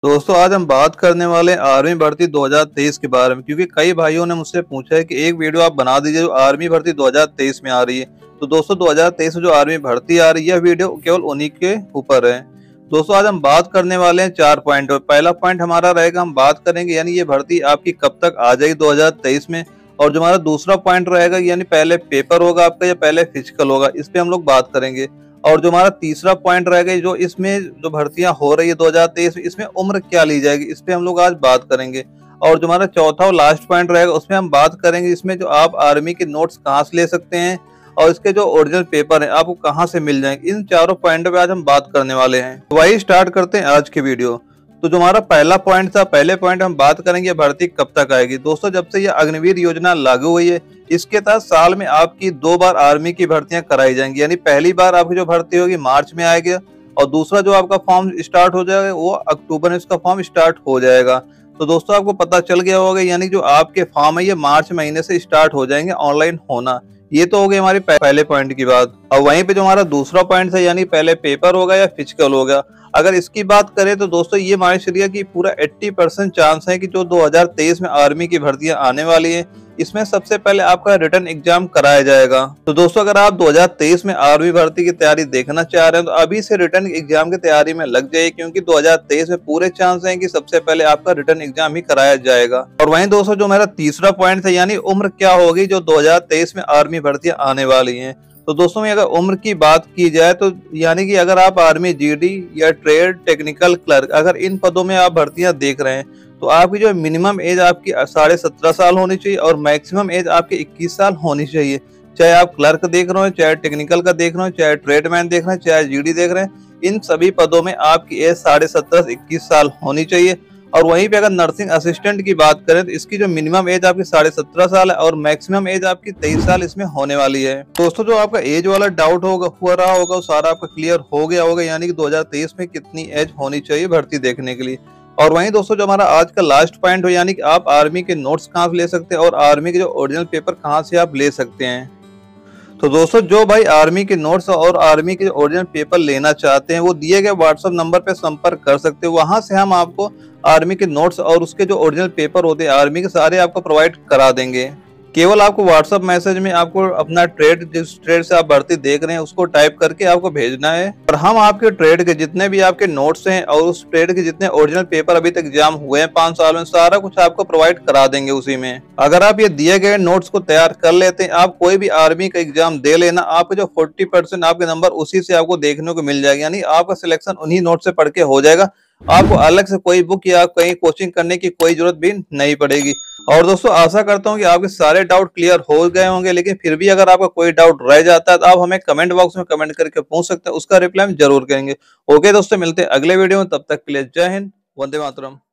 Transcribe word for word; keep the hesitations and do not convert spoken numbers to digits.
दोस्तों आज हम बात करने वाले हैं आर्मी भर्ती दो हज़ार तेईस के बारे में, क्योंकि कई भाइयों ने मुझसे पूछा है कि एक वीडियो आप बना दीजिए जो आर्मी भर्ती दो हज़ार तेईस में आ रही है। तो दोस्तों दो हज़ार तेईस में जो आर्मी भर्ती आ रही है वीडियो केवल उन्हीं के ऊपर है। दोस्तों आज हम बात करने वाले हैं चार पॉइंट। पहला पॉइंट हमारा रहेगा, हम बात करेंगे यानी ये भर्ती आपकी कब तक आ जाएगी दो हज़ार तेईस में। और जो हमारा दूसरा पॉइंट रहेगा यानी पहले पेपर होगा आपका या पहले फिजिकल होगा, इस पे हम लोग बात करेंगे। और जो हमारा तीसरा पॉइंट रहेगा, जो इसमें जो भर्तियां हो रही है दो हज़ार तेईस में, इसमें उम्र क्या ली जाएगी, इस पे हम लोग आज बात करेंगे। और जो हमारा चौथा और लास्ट पॉइंट रहेगा उसमें हम बात करेंगे इसमें जो आप आर्मी के नोट्स कहाँ से ले सकते हैं और इसके जो ओरिजिनल पेपर है आपको कहाँ से मिल जाएंगे। इन चारों पॉइंटों पे आज हम बात करने वाले हैं। तो वही स्टार्ट करते हैं आज की वीडियो। तो जो हमारा पहला पॉइंट था, पहले पॉइंट हम बात करेंगे भर्ती कब तक आएगी। दोस्तों जब से ये अग्निवीर योजना लागू हुई है, इसके तहत साल में आपकी दो बार आर्मी की भर्तियां कराई जाएंगी। यानी पहली बार आपकी जो भर्ती होगी मार्च में आएगी और दूसरा जो आपका फॉर्म स्टार्ट हो जाएगा वो अक्टूबर में इसका फॉर्म स्टार्ट हो जाएगा। तो दोस्तों आपको पता चल गया होगा, यानी जो आपके फॉर्म है ये मार्च महीने से स्टार्ट हो जाएंगे ऑनलाइन होना। ये तो हो गई हमारी पहले पॉइंट की बात। और वहीं पे जो हमारा दूसरा पॉइंट था यानी पहले पेपर होगा या फिजिकल होगा, अगर इसकी बात करें तो दोस्तों ये मान चलिए कि पूरा अस्सी परसेंट चांस है कि जो दो हज़ार तेईस में आर्मी की भर्तियां आने वाली है इसमें सबसे पहले आपका रिटर्न एग्जाम कराया जाएगा। तो दोस्तों अगर आप दो हज़ार तेईस में आर्मी भर्ती की तैयारी देखना चाह रहे हैं तो अभी से रिटर्न एग्जाम की तैयारी में लग जाइए, क्योंकि दो हज़ार तेईस में पूरे चांस हैं कि सबसे पहले आपका रिटर्न एग्जाम ही कराया जाएगा। और वहीं दोस्तों जो मेरा तीसरा पॉइंट था यानी उम्र क्या होगी जो दो हज़ार तेईस में आर्मी भर्तियां आने वाली है। तो दोस्तों में अगर उम्र की बात की जाए तो यानी कि अगर आप आर्मी जीडी या ट्रेड टेक्निकल क्लर्क अगर इन पदों में आप भर्तियां देख रहे हैं तो आपकी जो मिनिमम एज आपकी साढ़े सत्रह साल होनी चाहिए और मैक्सिमम एज आपकी इक्कीस साल होनी चाहिए। चाहे आप क्लर्क देख रहे हो, चाहे टेक्निकल का देख रहे हो, चाहे ट्रेडमैन देख रहे हैं, चाहे जीडी देख रहे हैं, इन सभी पदों में आपकी एज साढ़े सत्रह से इक्कीस साल होनी चाहिए। और वहीं पे अगर नर्सिंग असिस्टेंट की बात करें तो इसकी जो मिनिमम एज आपकी साढ़े सत्रह साल है और मैक्सिमम एज आपकी तेईस साल इसमें होने वाली है। दोस्तों जो आपका एज वाला डाउट होगा हुआ रहा होगा वो सारा आपका क्लियर हो गया होगा, यानी कि दो हज़ार तेईस में कितनी एज होनी चाहिए भर्ती देखने के लिए। और वहीं दोस्तों जो हमारा आज का लास्ट पॉइंट हो यानी कि आप आर्मी के नोट्स कहाँ से ले सकते हैं और आर्मी के जो ओरिजिनल पेपर कहाँ से आप ले सकते हैं। तो दोस्तों जो भाई आर्मी के नोट्स और आर्मी के जो ओरिजिनल पेपर लेना चाहते हैं वो दिए गए व्हाट्सएप नंबर पे संपर्क कर सकते हो। वहां से हम आपको आर्मी के नोट्स और उसके जो ओरिजिनल पेपर होते हैं आर्मी के सारे आपको प्रोवाइड करा देंगे। केवल आपको व्हाट्सएप मैसेज में आपको अपना ट्रेड, जिस ट्रेड से आप भर्ती देख रहे हैं उसको टाइप करके आपको भेजना है और हम आपके ट्रेड के जितने भी आपके नोट्स हैं और उस ट्रेड के जितने ओरिजिनल पेपर अभी तक एग्जाम हुए हैं पांच साल में, सारा कुछ आपको प्रोवाइड करा देंगे उसी में। अगर आप ये दिए गए नोट्स को तैयार कर लेते हैं, आप कोई भी आर्मी का एग्जाम दे लेना, आपके जो फोर्टी परसेंट आपके नंबर उसी से आपको देखने को मिल जाएगा, यानी आपका सिलेक्शन उन्हीं नोट से पढ़ के हो जाएगा। आपको अलग से कोई बुक या कहीं कोचिंग करने की कोई जरूरत भी नहीं पड़ेगी। और दोस्तों आशा करता हूं कि आपके सारे डाउट क्लियर हो गए होंगे, लेकिन फिर भी अगर आपका कोई डाउट रह जाता है तो आप हमें कमेंट बॉक्स में कमेंट करके पूछ सकते हैं, उसका रिप्लाई हम जरूर करेंगे। ओके दोस्तों, मिलते हैं अगले वीडियो में, तब तक के लिए जय हिंद, वंदे मातरम।